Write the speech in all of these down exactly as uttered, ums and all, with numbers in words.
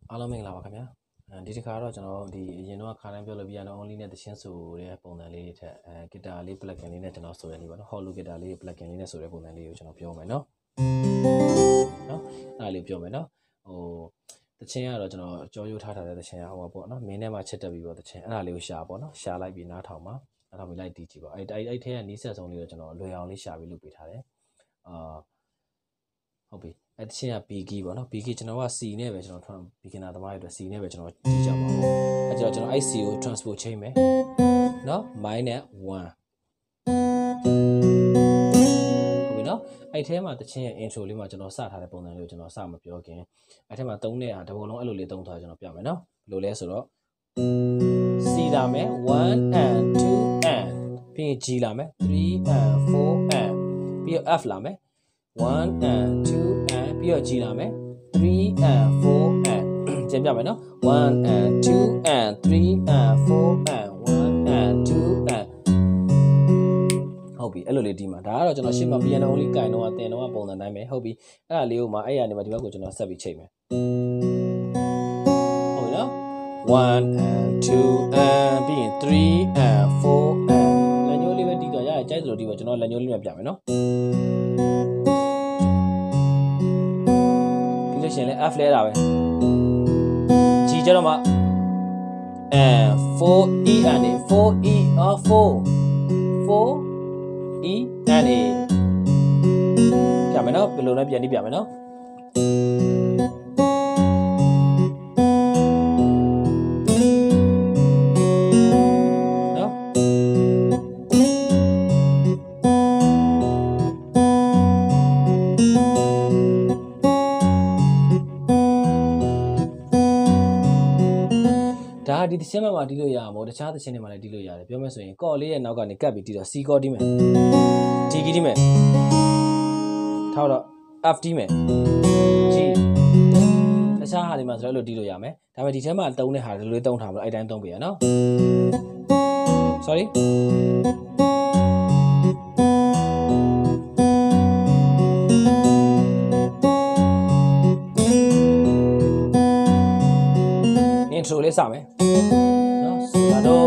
အားလုံးမင်္ဂလာပါခင်ဗျာဒီတစ်ခါတော့ကျွန်တော်ဒီအရင်တော့ခါတိုင်းပြောလို့ piano only နဲ့တခြင်းဆိုတဲ့ပုံစံလေးတွေထက်အဲဂီတာလေး plugin လေးနဲ့ကျွန်တော်ဆိုရနေပါတော့ hollow guitar လေး plugin လေးနဲ့ဆိုတဲ့ပုံစံလေးကိုကျွန်တော်ပြောမယ်နော်နော်အဲ့ဒါလေးပြောမယ်နော်ဟိုတခြင်းကတော့ကျွန်တော်ကြောရိုးထားထားတဲ့တခြင်းဟိုပါပေါ့နော်မင်းထဲမှာချက်တက်ပြီးတော့တခြင်းအဲ့ဒါလေးကိုရှာပေါ့နော်ရှာလိုက်ပြီးနားထောင်ပါနားထောင်ပြီးလိုက်တီးကြည့်ပါအဲ့အဲ့အဲ့ထဲကနီးစပ်ဆုံးလေးကိုကျွန်တော်လွယ်အောင်လေးရှာပြီးလုပ်ပေးထားတယ်အာဟုတ်ပြီအဲ့တခြင်းက B key ပေါ့နော် B key ကျွန်တော်က C နဲ့ပဲကျွန်တော် beginner သမားတွေအတွက် C နဲ့ပဲကျွန်တော်တီးကြပါဦးအဲ့ကျတော့ကျွန်တော်အဲ့ C ကို transpose ချိန်မယ်နော် minus one ဟုတ်ပြီနော်အဲ့ထဲမှာတခြင်းရဲ့ intro လေးမှာကျွန်တော်စထားတဲ့ပုံစံလေးကိုကျွန်တော်စမပြောခင်အဲ့ထဲမှာသုံးတဲ့ဟာတပုံလုံးအဲ့လိုလေးသုံးထားကျွန်တော်ပြမယ်နော်ဘယ်လိုလဲဆိုတော့ C လာမယ် one and two and ပြီးရင် G လာမယ် three and four and ပြီးတော့ F လာမယ်one and two and ပြီးတော့ G လာမယ် three and four and ကျန်ပြမယ်နော် one and two and three and four and one and two and ဟုတ်ပြီအဲ့လိုလေးဒီမှာဒါကတော့ကျွန်တော်ရှင်းမှာ piano only ကင်တော့အတင်တော့ပုံစံတိုင်းပဲဟုတ်ပြီအဲ့ဒါလေးကိုမှအဲ့ရနေမှာဒီဘက်ကိုကျွန်တော်ဆက်ပြီးချိန်မယ်ဟုတ်ပြီနော် one and two and ပြီးရင် three and four and လက်ညှိုးလေးပဲတီးတော့ရရကြိုက်သလိုတီးပါကျွန်တော်လက်ညှိုးလေးနဲ့ပြမယ်နော်ပြီးလို့ရှိရင်လည်း F လဲတာပဲ G ကျတော့မှ and four E and A four E or four four E and A ပြမယ်နော်ဘယ်လိုလဲပြန်ပြီးပြမယ်နော်ဒါဒီသချင်းမှာတီးလို့ရမှာတခြားသချင်းတွေမှာလည်းတီးလို့ရတယ်ပြောမယ်ဆိုရင်ကော့လေးရဲ့နောက်ကနေကပ်ပြီးတီးတော့ C ကော့တီးမယ် D ကီးတီးမယ်ထောက်တော့ F တီးမယ် G တခြားဟာတွေမှာဆိုတော့အဲ့လိုတီးလို့ရမယ်ဒါပေမဲ့ဒီထဲမှာတုံးတဲ့ဟာတွေလိုလေးတုံးထားမလို့အဲ့တိုင်းတုံးပေးရနော် sorry intro လေးစမယ်နော်ဆိုတော့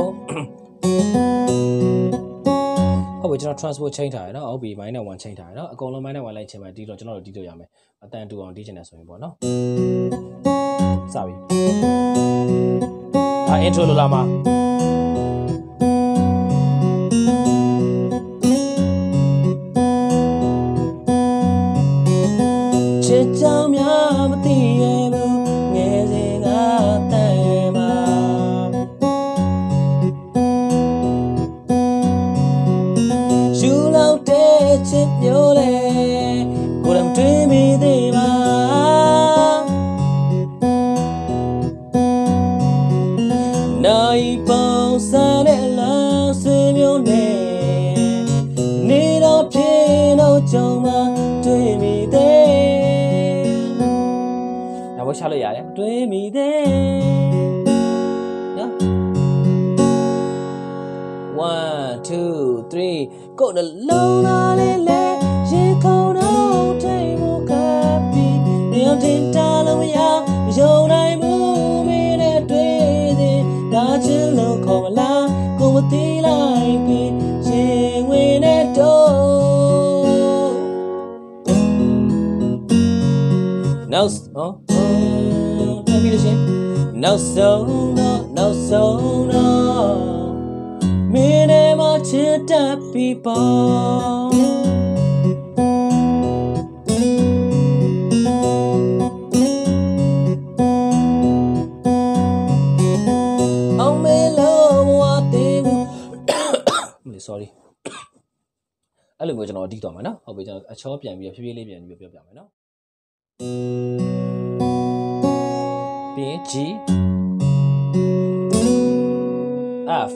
ဟုတ်ပြီကျွန်တော် transport ချိန်ထားရနော်ဟုတ်ပြီ minus one ချိန်ထားရနော်အကုန်လုံး minus one လိုက်ချိန်မှတီးတော့ကျွန်တော်တို့တီးလို့ရမယ်အတန်တူအောင်တီးချင်တယ်ဆိုရင်ပေါ့နော်စပြီဒါ intro လိုလာမှာချစ်ကြောင်များမသိရဲ့ဘူးငယ်စဉ်ကတန်မှာရှူလောက်တဲ့ချစ်မျိုးလေကိုယ်တိုင်တွေးမိသေးပါနိုင်ပေါင်းစားတဲ့လားဆွေမျိုးနဲ့နေတော့ဖြစ်တော့ကြုံမှာတွေးမိသေးဒါဘောရှာလို့ရတယ်တွေးမိသေးနော် one two three ကိုယ်နှလုံးသားလေးလဲရေခုန်တော့ထိတ်ဖို့ကပ်ပြီးနေအောင်တင်တာလို့မရမယုံနိုင်ဘူးမင်းနဲ့တွေ့သေးဒါချင်လို့ခေါ်မလားကိုမသိလိုက်ပြီးရင်ဝင်နဲ့တော့နောက်ဟောတက်ပြီးလို့ရှင်နောက်ဆုံးတော့နောက်ဆုံးတော့မင်းနဲ့မချစ်တတ်ပြီးပေါ့အောင်မေလို့မဝသေးဘူးမလေး sorry အဲ့လိုမျိုးကျွန်တော်တီးသွားမှာနော်ဟုတ်ပြီကျွန်တော်အချောပြန်ပြီးဖြည်းဖြည်းလေးပြန်ပြီးပြောပြမယ်နော်ပြီးရင် G F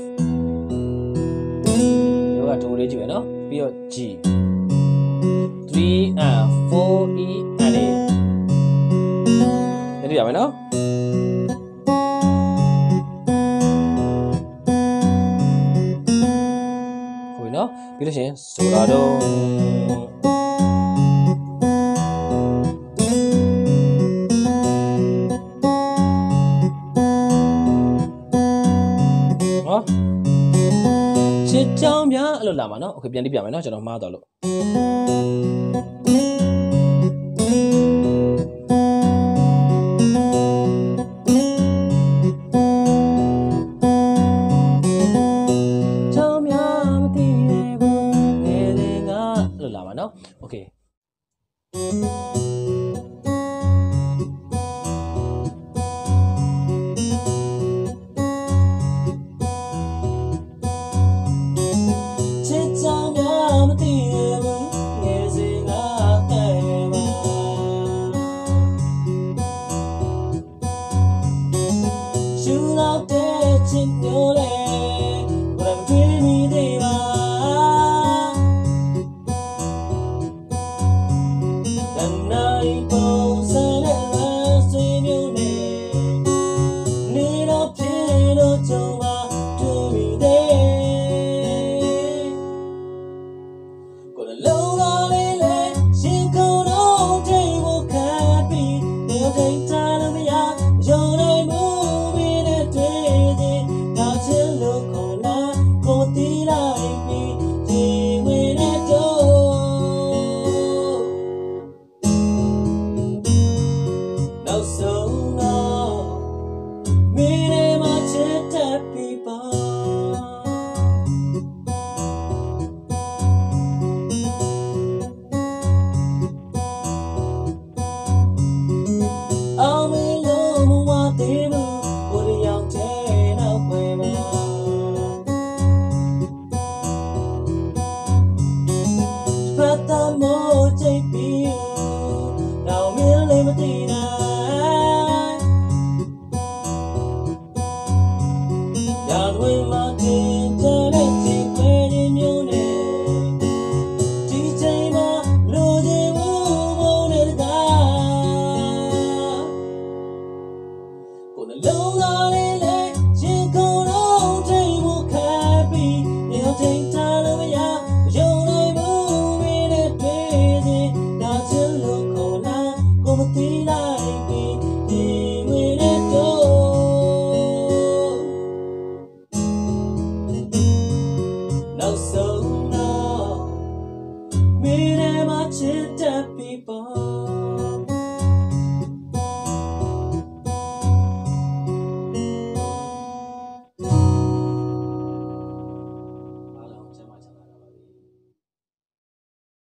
ရောကတိုးလေးကြည့်မယ်နော်ပြီးတော့ G three and four E and A အဲ့ဒီရမယ်နော်ဟုတ်ပြီနော်ပြီးလို့ရှိရင်ဆိုလာတော့โอเคပြန်လေးပြမယ်နော်ကျွန်တော်မှားတော့လို့လို့လာပါနော်โอเคGonna love